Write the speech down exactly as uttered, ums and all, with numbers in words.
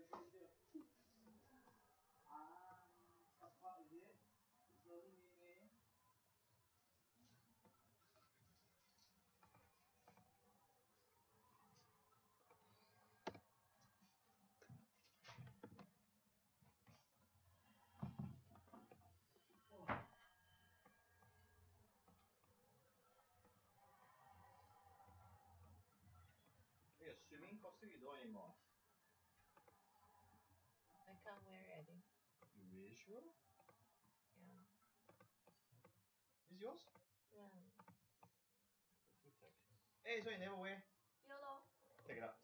Hey, a swimming costume you don't anymore. I can't wear it, I think. You really sure? Yeah. Is yours? Yeah. Hey, so you never wear? YOLO. Take it out.